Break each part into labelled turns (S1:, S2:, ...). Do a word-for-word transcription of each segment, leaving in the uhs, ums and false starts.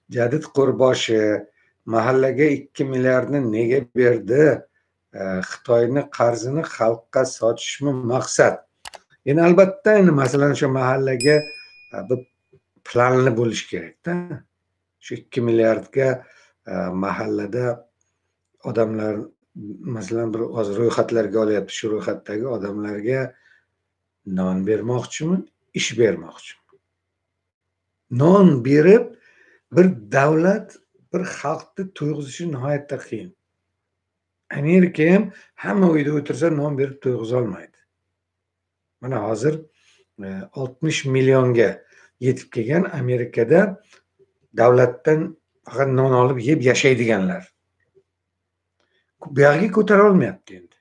S1: Jadid Qo'rboshi mahallaga ikki milliardni nega berdi? E, Xitoyni qarzini xalqqa sotishmi maqsad? Endi albatta endi masalan o'sha mahallaga e, bir planli bo'lish kerakda. Shu ikki milliardga e, mahallada odamlar masalan bir hozir ro'yxatlarga olyapti. Shu ro'yxatdagi odamlarga non bermoqchimi, ish bermoqchimi? Non berib bir davlat bir xalqni to'yg'izishi nihoyatda qiyin. Amerika ham hamma uyda o'tirsa non berib to'yg'izolmaydi. Mana hozir e, oltmish millionga yetib kelgan Amerikada davlatdan faqat non olib yeb yashaydiganlar. Bu yerga ko'tara olmayapti endi.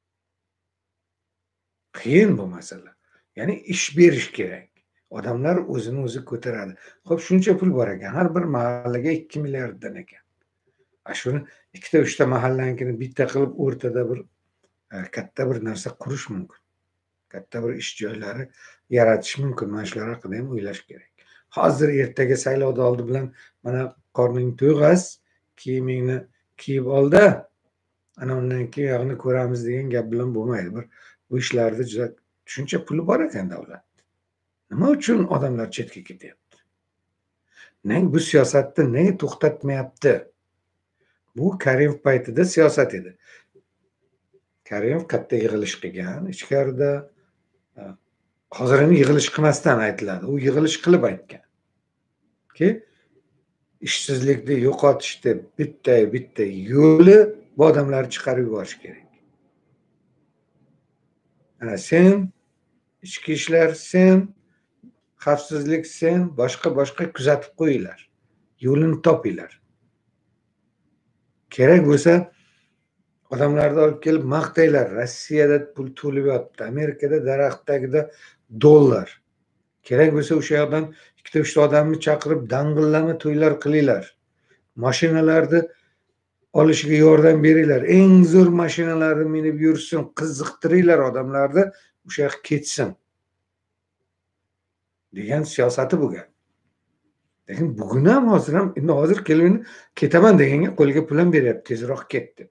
S1: Qiyin bu masala. Ya'ni ish berish kerak. Odamlar o'zini o'zi ko'taradi. Xo'p, shuncha pul bor ekan. Har bir mahallaga ikki milliarddan ekan. Shuni ikkita uchta mahallanikini bitta qilib o'rtada bir e, katta bir narsa qurish mumkin. Katta bir ish joylari yaratish mumkin. Mana shular haqida ham o'ylash kerak. Hozir ertaga saylovda oldi bilan mana qorning to'yg'az, kiyimingni kiyib olda, ana undan keyin yog'ni ko'ramiz degan gap bilan bo'lmaydi. Bir bu ishlarda juda shuncha puli bor ekan davlat. Nima uchun odamlar chetga ketyapti? Nega bu siyosatni nega to'xtatmayapti? Bu Karimov paytida siyosat edi. Karimov katta yig'ilish qilgan, ichkarida hozir ham yig'ilish qilmasdan aytiladi. U yig'ilish qilib aytgan. Ki ishsizlikni yo'qotishda bitta bitta yo'li bu odamlarni chiqarib yuborish kerak. Ana sen ichki ishlar, sen xavfsizlik, sen boshqa boshqa kuzatib qo'yinglar. Yo'lini topinglar. Kerak bo'lsa odamlarni olib kelib maqtaylar. Rossiyada pul to'lib yotibdi, Amerikada daraxt tagida dollar. Kerak bo'lsa o'sha yoqdan ikkita uchta odamni chaqirib dang'illama to'ylar qilinglar. Mashinalarni olishiga yordam beringlar. Eng zo'r mashinalarni minib yursin, qiziqtiringlar odamlarni, o'sha yoqqa ketsin. Degan siyosati bo'lgan. Lekin bugun ham hozir ham endi hozir kelib ketaman deganga qo'liga pul ham beryapti, tezroq ket deb.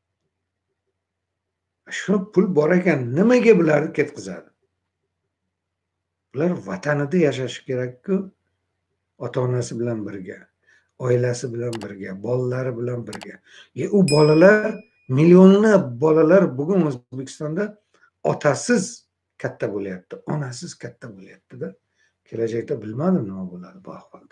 S1: Shu pul bor ekan, nimaga bularni ketkazadi? Bular vatanida yashashi kerak-ku, ota-onasi bilan birga, oilasi bilan birga, bolalari bilan birga. E u bolalar, millionlab bolalar bugun O'zbekistonda otasiz katta bo'lyapti, onasiz katta bo'lyapti-da. Kelajakda bilmadim nima bo'ladi bu ahvol.